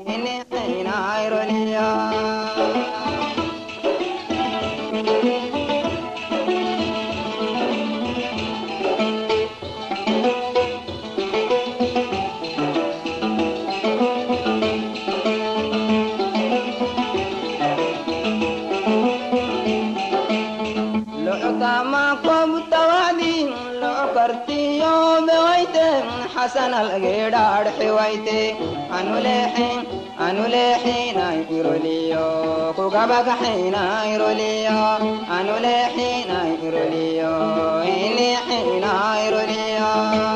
إني حين عيروليا ما قبت وادي لو كرتي يوم بغيت حسن القيدار حويتي أنو لحين يروليو كوكبك حين يروليو أنو لحين يروليو إني حين يروليو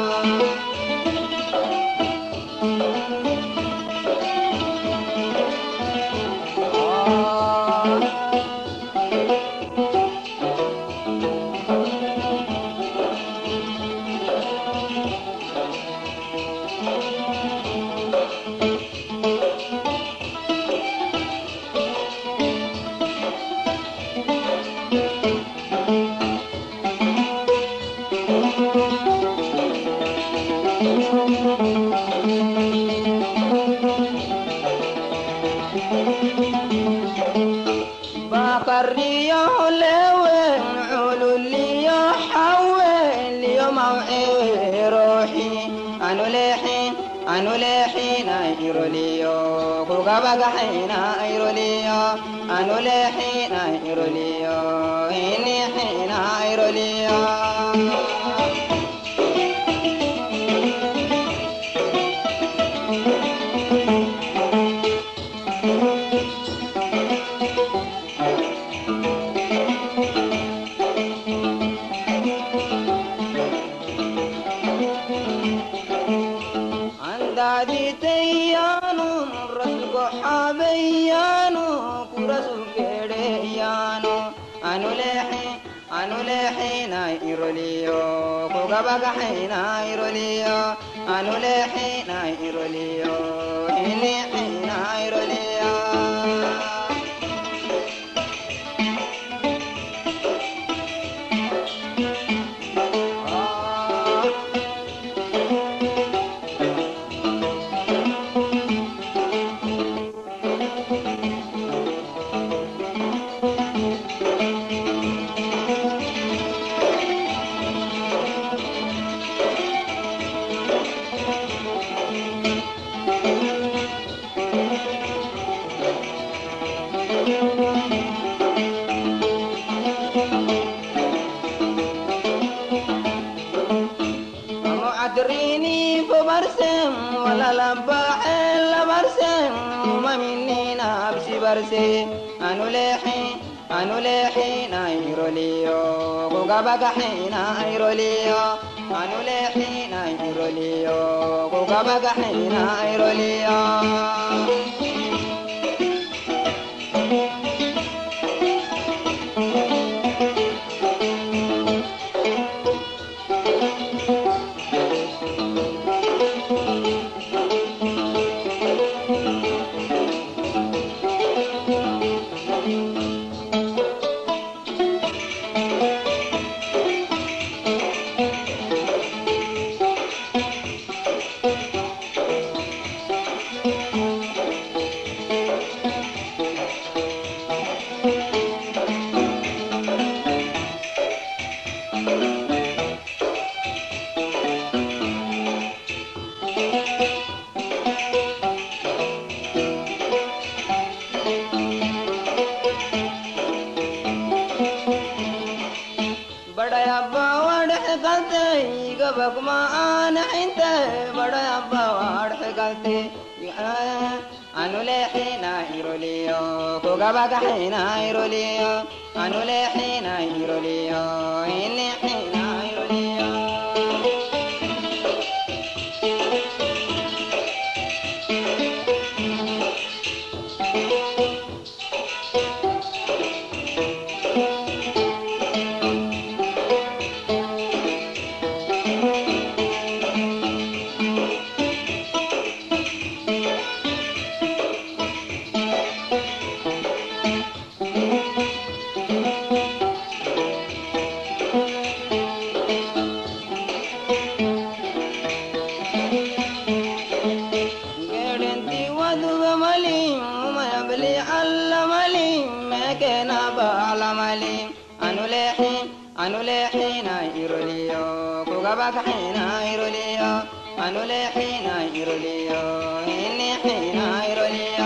بقرية لوين علو اللي يحول يوم روحي أنو لحين يروليو كوكبك حين يروليو أنو لحين يروليو إني حين يروليو عندي تيانو رسل حبيانو كرسل كريانو أنو لحين يروليو كوكبك حين يروليو أنو لحين يروليو إني حين يروليو أدريني فبرسم ولا لباح إلا برسم وما مني نفسي برسم أنو لحين يروليو كوكبك حين يروليو أنو لحين يروليو كوكبك حين يروليو बड़ा बावड़ गलते गबक मान इंते बड़ा बावड़ गलते अनुले हिना इरोलियो को गबक हिना इरोलियो अनुले हिना इरोलियो इन्ने हिना इरोलियो أنولحينا إيروليو كوغابك حينا إيروليو أنولحينا إيروليو إني حينا إيروليو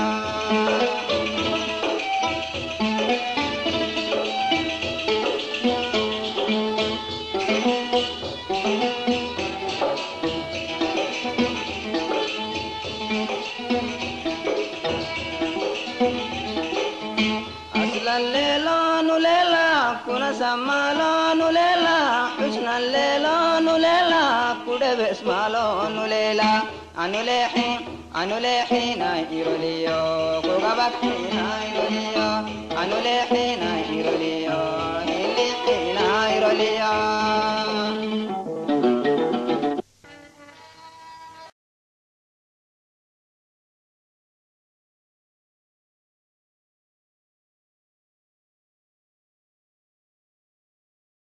الليلة نليلة كنا سمالا نليلة حسن الليلة نليلة كده بسمالا نليلة أنولحين إيروليو كوغابك حين إيروليو أنولحين إيروليو إني حين إيروليو